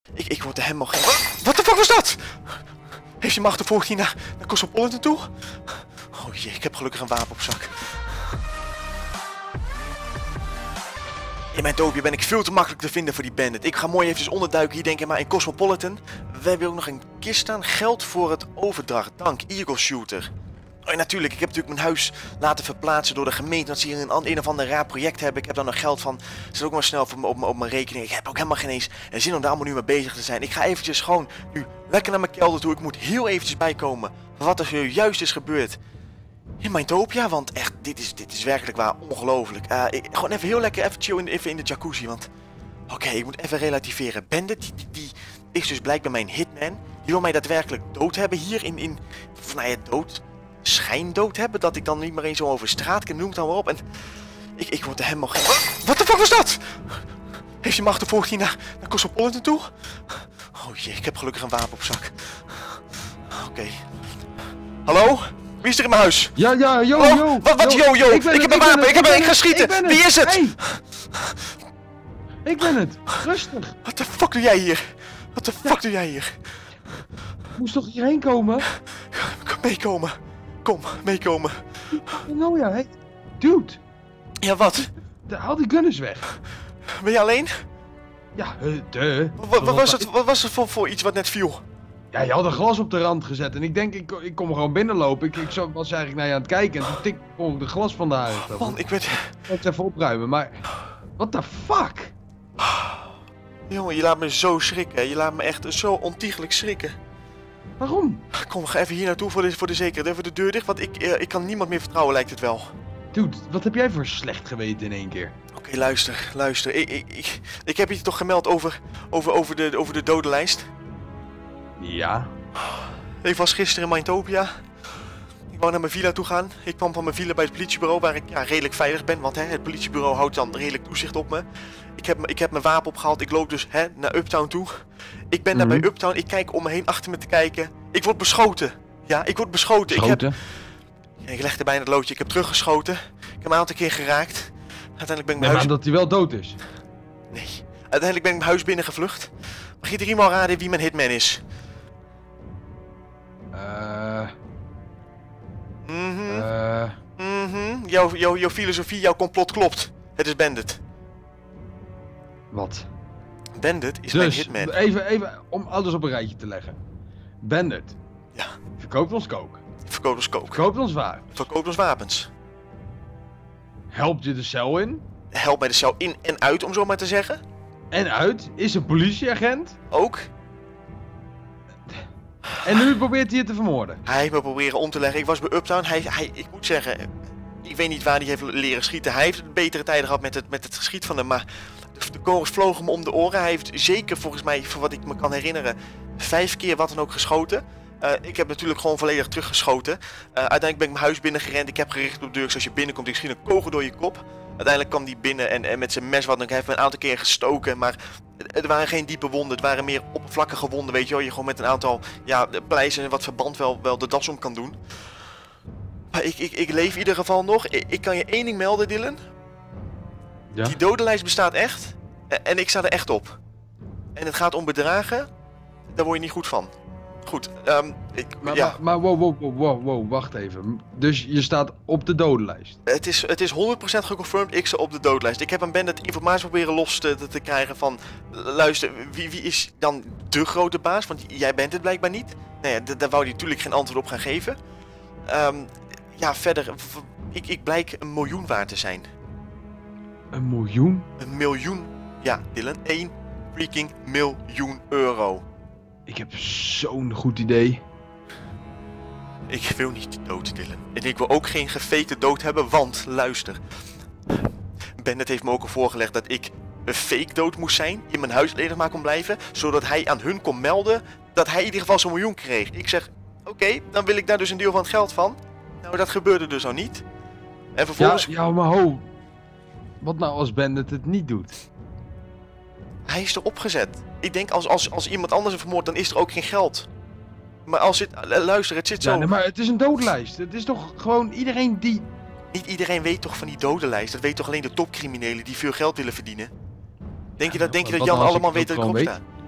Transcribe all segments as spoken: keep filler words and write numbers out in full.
Ik, ik word er helemaal geen... Wat de fuck was dat? Heeft hij me achtervolgd hier naar, naar Cosmopolitan toe? Oh jee, ik heb gelukkig een wapen op zak. In mijn doopje ben ik veel te makkelijk te vinden voor die bandit. Ik ga mooi even onderduiken hier denk ik maar in Cosmopolitan. We hebben ook nog een kist staan. Geld voor het overdracht. Dank, Eagle Shooter. Oh, en natuurlijk, ik heb natuurlijk mijn huis laten verplaatsen door de gemeente. Dat ze hier een, een of ander raar project hebben. Ik heb daar nog geld van. Zit ook maar snel op, op, op mijn rekening. Ik heb ook helemaal geen eens zin om daar allemaal nu mee bezig te zijn. Ik ga eventjes gewoon nu lekker naar mijn kelder toe. Ik moet heel eventjes bijkomen van wat er zojuist is gebeurd in Mindtopia. Want echt, dit is, dit is werkelijk waar ongelooflijk. Uh, ik, gewoon even heel lekker even chillen in, even in de jacuzzi. Want oké, okay, ik moet even relativeren. Bandit, die, die, die is dus blijkbaar mijn hitman. Die wil mij daadwerkelijk dood hebben hier in... in of nou ja, dood... schijndood hebben, dat ik dan niet meer eens zo over straat kan, noem het dan maar op. En ik, ik word er helemaal geen... Wat de fuck was dat? Heeft hij me achtervolgd hier naar, naar Cosmopolitan toe? Oh jee, ik heb gelukkig een wapen op zak. Oké. Okay. Hallo? Wie is er in mijn huis? Ja, ja, yo, oh, yo. Wat, wat, yo, yo? Ik, ik heb een wapen, het, ik, heb, ik, ik ga schieten. Ik Wie is het? Hey. Ik ben het. Rustig. Wat de fuck doe jij hier? Wat de fuck ja. doe jij hier? Ik moest toch hierheen komen? Kom meekomen. Kom, meekomen. Nou ja, hey. Dude. Ja, wat? De, haal die gunners weg. Ben je alleen? Ja, uh, de. Wat, wat, was het, wat was het voor, voor iets wat net viel? Ja, je had een glas op de rand gezet en ik denk, ik, ik kom gewoon binnenlopen. Ik, ik was eigenlijk naar je aan het kijken en toen tik ik de glas van de huis. Man, ik ben... Ik moet even opruimen, maar... What the fuck? Jongen, je laat me zo schrikken. Je laat me echt zo ontiegelijk schrikken. Waarom? Kom, ga even hier naartoe voor de, voor de zekerheid. Even de deur dicht, want ik, uh, ik kan niemand meer vertrouwen, lijkt het wel. Dude, wat heb jij voor slecht geweten in één keer? Oké, okay, luister, luister. Ik, ik, ik, ik heb je toch gemeld over, over, over, de, over de dodenlijst? Ja. Ik was gisteren in Mindtopia. Ik wou naar mijn villa toe gaan. Ik kwam van mijn villa bij het politiebureau, waar ik ja, redelijk veilig ben. Want hè, het politiebureau houdt dan redelijk toezicht op me. Ik heb, ik heb mijn wapen opgehaald. Ik loop dus hè, naar Uptown toe. Ik ben mm-hmm. daar bij Uptown. Ik kijk om me heen achter me te kijken. Ik word beschoten. Ja, ik word beschoten. Beschoten? Ik, heb... ja, ik legde bijna het loodje. Ik heb teruggeschoten. Ik heb hem een aantal keer geraakt. Uiteindelijk ben ik mijn nee, huis... maar dat hij wel dood is? Nee. Uiteindelijk ben ik mijn huis binnen gevlucht. Mag je driemaal raden wie mijn hitman is? Eh... Mhm. Uh... Mhm. Jouw, jouw, jouw filosofie, jouw complot klopt. Het is Bandit. Wat? Bandit is dus, mijn hitman. Even, even om alles op een rijtje te leggen. Bandit. Ja. Verkoopt ons kook. Verkoopt ons kook. Verkoopt ons wapens. Verkoopt ons wapens. Helpt je de cel in. Helpt mij de cel in en uit, om zo maar te zeggen. En uit. Is een politieagent. Ook. En nu probeert hij het te vermoorden. Hij heeft me proberen om te leggen. Ik was bij Uptown. Hij, hij, ik moet zeggen, ik weet niet waar hij heeft leren schieten. Hij heeft betere tijden gehad met het, met het geschiet van hem. Maar de kogels vlogen hem om de oren. Hij heeft zeker, volgens mij, voor wat ik me kan herinneren, vijf keer wat dan ook geschoten. Uh, ik heb natuurlijk gewoon volledig teruggeschoten. Uh, uiteindelijk ben ik mijn huis binnengerend. Ik heb gericht op de deur. Dus als je binnenkomt, ik schiet een kogel door je kop. Uiteindelijk kwam hij binnen en, en met zijn mes wat. Hij heeft me een aantal keer gestoken. Maar het waren geen diepe wonden. Het waren meer oppervlakkige wonden. Weet je wel. Je gewoon met een aantal ja, pleizen en wat verband wel, wel de das om kan doen. Maar ik, ik, ik leef in ieder geval nog. Ik, ik kan je één ding melden, Dylan. Ja? Die dodenlijst bestaat echt. En, en ik sta er echt op. En het gaat om bedragen. Daar word je niet goed van. Goed, um, ik, maar, ja. maar, maar wow, wow, wow, wow, wow, wacht even. Dus je staat op de dodenlijst? Het is, het is honderd procent geconfirmed, ik sta op de dodenlijst. Ik heb een bandit informatie proberen los te, te krijgen van... Luister, wie, wie is dan de grote baas? Want jij bent het blijkbaar niet. Nou ja, daar wou hij natuurlijk geen antwoord op gaan geven. Um, ja, verder, ik, ik blijk een miljoen waard te zijn. Een miljoen? Een miljoen, ja Dylan, één freaking miljoen euro. Ik heb zo'n goed idee. Ik wil niet dood, Dylan. En ik wil ook geen gefakte dood hebben, want, luister. Bandit heeft me ook al voorgelegd dat ik een fake dood moest zijn, in mijn huis ledig maar kon blijven, zodat hij aan hun kon melden dat hij in ieder geval zo'n miljoen kreeg. Ik zeg, oké, okay, dan wil ik daar dus een deel van het geld van. Nou, dat gebeurde dus al niet. En vervolgens... Ja, ja maar ho. Wat nou als Bandit het niet doet? Hij is erop gezet. Ik denk als, als, als iemand anders hem vermoordt, dan is er ook geen geld. Maar als het... Luister, het zit zo... Ja, nee, maar het is een dodenlijst. Het is toch gewoon iedereen die... Niet iedereen weet toch van die dodenlijst. Dat weet toch alleen de topcriminelen die veel geld willen verdienen. Denk je ja, dat, denk je wat, dat Jan wat allemaal weet dat ik erop weet? sta?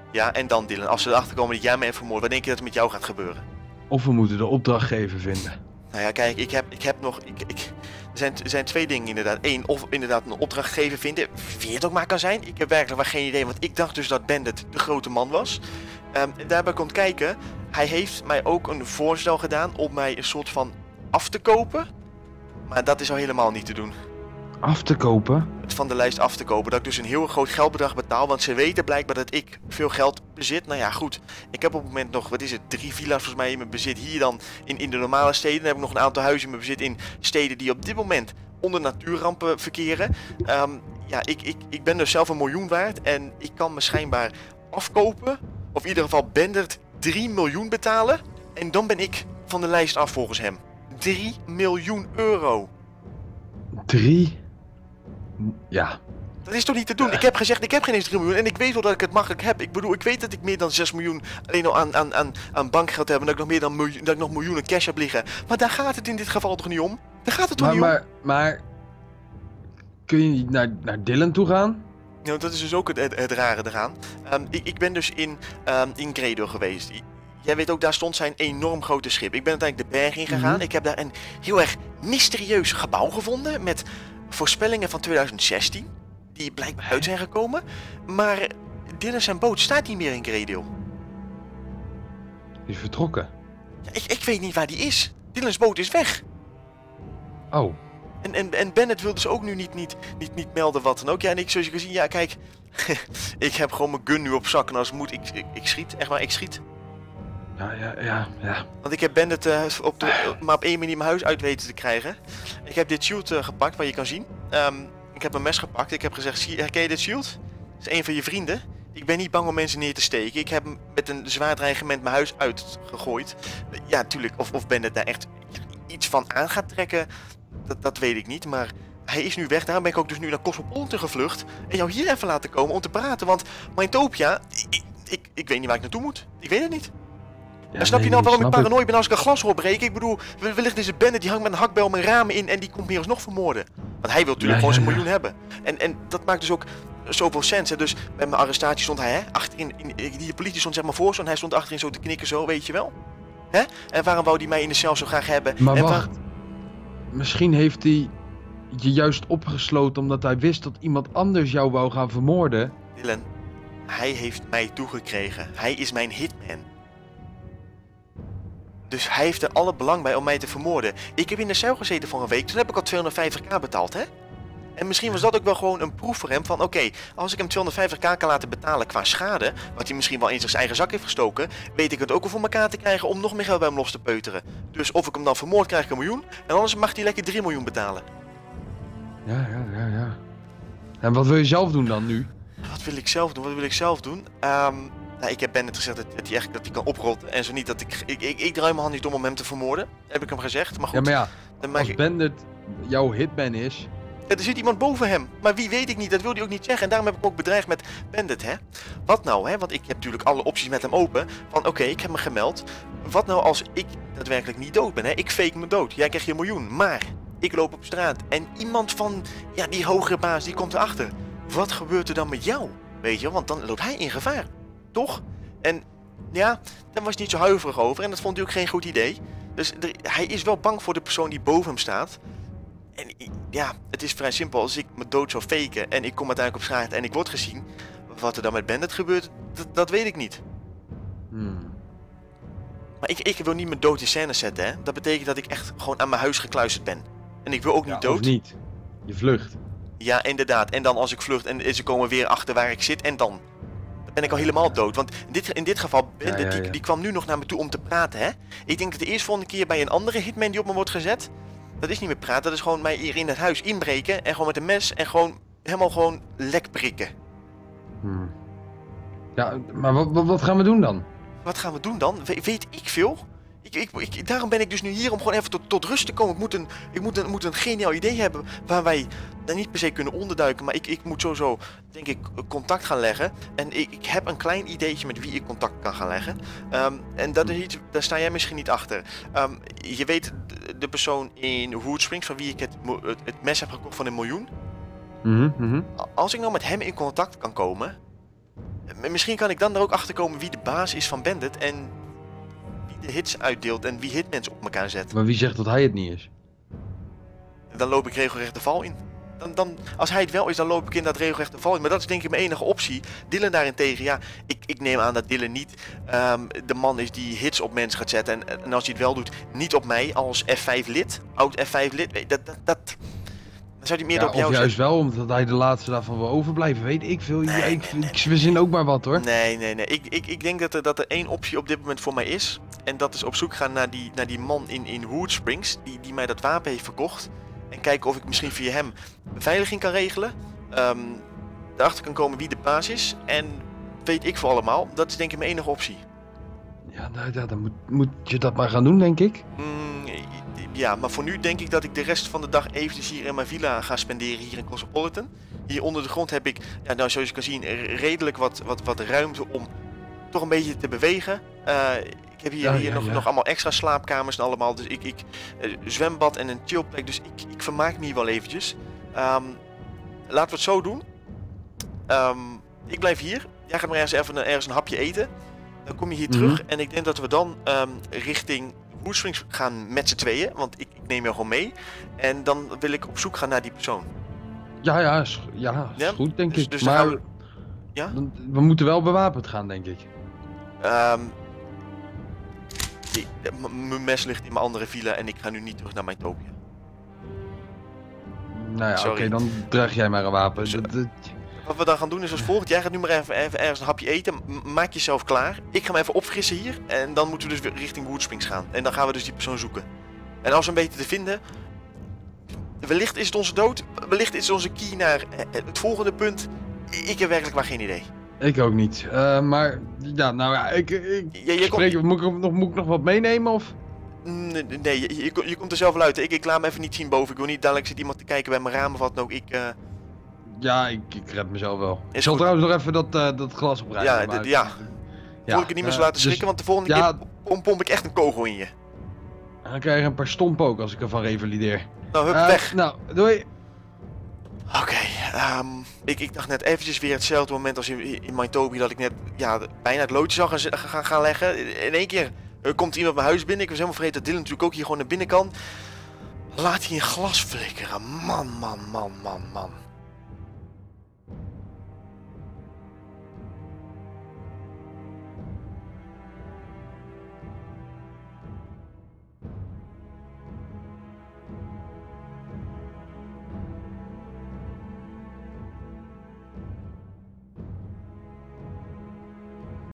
Ja, en dan Dylan, als ze erachter komen dat jij mij hebt vermoord, wat denk je dat er met jou gaat gebeuren? Of we moeten de opdrachtgever vinden. Nou ja, kijk, ik heb, ik heb nog... Ik, ik, er, zijn, er zijn twee dingen inderdaad. Eén, of inderdaad een opdrachtgever vinden, wie het ook maar kan zijn. Ik heb werkelijk maar geen idee, want ik dacht dus dat Bandit de grote man was. Um, daarbij komt kijken, hij heeft mij ook een voorstel gedaan om mij een soort van af te kopen. Maar dat is al helemaal niet te doen. Af te kopen? Het van de lijst af te kopen. Dat ik dus een heel groot geldbedrag betaal. Want ze weten blijkbaar dat ik veel geld bezit. Nou ja, goed. Ik heb op het moment nog, wat is het, drie villa's volgens mij in mijn bezit. Hier dan in, in de normale steden. Dan heb ik nog een aantal huizen in mijn bezit in steden die op dit moment onder natuurrampen verkeren. Um, ja, ik, ik, ik ben dus zelf een miljoen waard. En ik kan me schijnbaar afkopen. Of in ieder geval Bandit drie miljoen betalen. En dan ben ik van de lijst af volgens hem. drie miljoen euro. drie? Ja. Dat is toch niet te doen? Ik heb gezegd, ik heb geen eens drie miljoen en ik weet wel dat ik het makkelijk heb. Ik bedoel, ik weet dat ik meer dan zes miljoen alleen al aan, aan, aan, aan bankgeld heb en dat ik nog meer dan miljoen, dat ik nog miljoenen cash heb liggen. Maar daar gaat het in dit geval toch niet om? Daar gaat het toch Maar, niet om? maar, maar... Kun je niet naar, naar Dylan toe gaan? Nou, dat is dus ook het, het, het rare eraan. Um, ik, ik ben dus in, um, in Gredo geweest. Jij weet ook, daar stond zijn enorm grote schip. Ik ben uiteindelijk de berg in gegaan. Mm-hmm. Ik heb daar een heel erg mysterieus gebouw gevonden met voorspellingen van twintig zestien. Die blijkbaar uit zijn gekomen. Maar Dylan zijn boot staat niet meer in Gredo. Die is vertrokken. Ja, ik, ik weet niet waar die is. Dylan's boot is weg. Oh. En, en, en Bennett wil dus ook nu niet, niet, niet, niet melden wat dan ook. Ja, en ik, zoals je kan zien, ja kijk. Ik heb gewoon mijn gun nu op zak. En als het moet, ik, ik, ik schiet. Echt maar, ik schiet. Ja, ja, ja, ja. Want ik heb Bandit uh, op de, maar op één manier mijn huis uit weten te krijgen. Ik heb dit shield uh, gepakt, waar je kan zien. Um, ik heb een mes gepakt. Ik heb gezegd, zie, herken je dit shield? Dat is een van je vrienden. Ik ben niet bang om mensen neer te steken. Ik heb hem met een zwaar dreigement mijn huis uitgegooid. Ja, tuurlijk. Of, of Bandit daar echt iets van aan gaat trekken, dat, dat weet ik niet. Maar hij is nu weg. Daarom ben ik ook dus nu naar Cosmopolitan gevlucht. En jou hier even laten komen om te praten. Want Mindtopia, ik, ik, ik weet niet waar ik naartoe moet. Ik weet het niet. Ja, en snap nee, je nou waarom ik snap paranoid ben als ik een glas hoor breken? Ik bedoel, wellicht is een Bandit die hangt met een hakbel mijn ramen in en die komt meer alsnog vermoorden. Want hij wil natuurlijk Ja, gewoon ja, zijn ja. miljoen hebben. En, en dat maakt dus ook zoveel sens. Hè? Dus bij mijn arrestatie stond hij, hè, achterin, in, die politie stond zeg maar voor zo en hij stond achterin zo te knikken zo, weet je wel. Hè? En waarom wou hij mij in de cel zo graag hebben? Maar en wacht. Misschien heeft hij je juist opgesloten omdat hij wist dat iemand anders jou wou gaan vermoorden. Dylan, hij heeft mij toegekregen. Hij is mijn hitman. Dus hij heeft er alle belang bij om mij te vermoorden. Ik heb in de cel gezeten voor een week, toen heb ik al tweehonderdvijftig k betaald, hè? En misschien was dat ook wel gewoon een proef voor hem van, oké, okay, als ik hem tweehonderdvijftig k kan laten betalen qua schade, wat hij misschien wel in zijn eigen zak heeft gestoken, weet ik het ook wel voor elkaar te krijgen om nog meer geld bij hem los te peuteren. Dus of ik hem dan vermoord, krijg ik een miljoen, en anders mag hij lekker drie miljoen betalen. Ja, ja, ja, ja. En wat wil je zelf doen dan nu? Wat wil ik zelf doen? Wat wil ik zelf doen? Um, nou, ik heb Bennett gezegd dat, dat hij echt dat hij kan oprotten. En zo niet dat ik... Ik, ik, ik draai mijn hand niet om om hem te vermoorden. Heb ik hem gezegd. Maar goed. Ja, maar ja, dan maak als ik... Bandit jouw hitman is... Ja, er zit iemand boven hem. Maar wie weet ik niet. Dat wil hij ook niet zeggen. En daarom heb ik ook bedreigd met Bandit, hè. Wat nou, hè? Want ik heb natuurlijk alle opties met hem open. Van oké, okay, ik heb me gemeld. Wat nou als ik daadwerkelijk niet dood ben, hè? Ik fake me dood. Jij krijgt je een miljoen. Maar ik loop op straat. En iemand van ja, die hogere baas, die komt erachter. Wat gebeurt er dan met jou? Weet je, want dan loopt hij in gevaar. Toch? En ja, daar was hij niet zo huiverig over. En dat vond hij ook geen goed idee. Dus er, hij is wel bang voor de persoon die boven hem staat. En ja, het is vrij simpel. Als ik me dood zou faken en ik kom uiteindelijk op straat en ik word gezien. Wat er dan met Bandit gebeurt, dat weet ik niet. Hmm. Maar ik, ik wil niet mijn dood in scène zetten, hè. Dat betekent dat ik echt gewoon aan mijn huis gekluisterd ben. En ik wil ook niet Ja, dood. of niet. Je vlucht. Ja, inderdaad. En dan als ik vlucht en ze komen weer achter waar ik zit en dan... Dan ben ik al helemaal dood. Want in dit, in dit geval, Bandit, ja, ja, ja. Die, die kwam nu nog naar me toe om te praten, hè. Ik denk dat de eerste volgende keer bij een andere hitman die op me wordt gezet... Dat is niet meer praten, dat is gewoon mij hier in het huis inbreken en gewoon met een mes en gewoon helemaal gewoon lek prikken. Hmm. Ja, maar wat, wat, wat gaan we doen dan? Wat gaan we doen dan? We, weet ik veel? Ik, ik, ik, daarom ben ik dus nu hier om gewoon even tot, tot rust te komen. Ik moet een, ik moet een, moet een geniaal idee hebben waar wij nou, niet per se kunnen onderduiken. Maar ik, ik moet sowieso, denk ik, contact gaan leggen. En ik, ik heb een klein ideetje met wie ik contact kan gaan leggen. Um, en dat is iets, daar sta jij misschien niet achter. Um, je weet de, de persoon in Wood Springs van wie ik het, het, het mes heb gekocht van een miljoen. Mm-hmm, mm-hmm. Als ik nou met hem in contact kan komen, M- Misschien kan ik dan er ook achter komen wie de baas is van Bandit en wie de hits uitdeelt en wie hitmensen op elkaar zet. Maar wie zegt dat hij het niet is? Dan loop ik regelrecht de val in. Dan, dan, als hij het wel is, dan loop ik inderdaad regelrecht de val in. Maar dat is denk ik mijn enige optie. Dylan daarentegen, ja, ik, ik neem aan dat Dylan niet um, de man is die hits op mensen gaat zetten. En, en als hij het wel doet, niet op mij als F vijf lid, oud F vijf lid. Dat, dat, dat, dan zou hij meer Ja, op jou of juist zetten. wel, omdat hij de laatste daarvan wil overblijven. Weet ik veel. Nee, ik, nee, ik, nee, ik verzin ook maar wat hoor. Nee, nee, nee. Ik, ik, ik denk dat er, dat er één optie op dit moment voor mij is. En dat is op zoek gaan naar die, naar die man in, in Wood Springs, die, die mij dat wapen heeft verkocht. En kijken of ik misschien via hem beveiliging kan regelen. Um, erachter kan komen wie de baas is. En weet ik voor allemaal. Dat is denk ik mijn enige optie. Ja, nou, ja dan moet, moet je dat maar gaan doen, denk ik. Mm, ja, maar voor nu denk ik dat ik de rest van de dag eventjes hier in mijn villa ga spenderen. Hier in Cosmopolitan. Hier onder de grond heb ik, ja, nou, zoals je kan zien, redelijk wat, wat, wat ruimte om toch een beetje te bewegen. Uh, ik heb hier, Ja, hier ja, nog, ja. nog allemaal extra slaapkamers en allemaal. Dus ik, ik uh, zwembad en een chillplek. Dus ik, ik vermaak me hier wel eventjes. Um, laten we het zo doen. Um, ik blijf hier. Jij gaat maar ergens, even, ergens een hapje eten. Dan kom je hier Mhm. terug. En ik denk dat we dan um, richting Wood Springs gaan met z'n tweeën. Want ik, ik neem jou gewoon mee. En dan wil ik op zoek gaan naar die persoon. Ja, ja, is, ja, is Ja, goed, denk dus- ik. dus dan maar gaan we- Ja? dan- we moeten wel bewapend gaan, denk ik. Um, die- m- Mijn mes ligt in mijn andere villa en ik ga nu niet terug naar mijn Topia. Nou ja, oké, Sorry. dan draag jij maar een wapen. Zo- Dat- dat- Wat we dan gaan doen is als volgt. Jij gaat nu maar even, even ergens een hapje eten. M- Maak jezelf klaar. Ik ga me even opfrissen hier. En dan moeten we dus weer richting Wood Springs gaan. En dan gaan we dus die persoon zoeken. En als we hem weten te vinden... Wellicht is het onze dood. Wellicht is het onze key naar eh, het volgende punt. Ik heb werkelijk maar geen idee. Ik ook niet. Uh, maar, ja, nou ja, ik, ik Je, je, spreek, komt, moet, ik nog, moet ik nog wat meenemen, of? nee, nee je, je, je komt er zelf wel uit. Ik, ik laat me even niet zien boven. Ik wil niet dadelijk zit iemand te kijken bij mijn raam of wat dan ook. Ik, uh, Ja, ik, ik red mezelf wel. Is Ik zal goed. trouwens nog even dat, uh, dat glas oprijden. Ja, maar- d- ja. Wil ik het niet meer zo uh, laten schrikken, want de volgende ja. keer pomp, pomp ik echt een kogel in je. Dan krijg je een paar stompen ook als ik ervan revalideer. Nou, hup, Uh, weg. Nou, doei. Oké, okay, um, ik, ik dacht net eventjes weer hetzelfde moment als in, in Mindtopia dat ik net ja, bijna het loodje zou gaan, gaan, gaan leggen. In één keer uh, komt iemand mijn huis binnen. Ik was helemaal vergeten dat Dylan natuurlijk ook hier gewoon naar binnen kan. Laat hij een glas flikkeren. Man, man, man, man, man.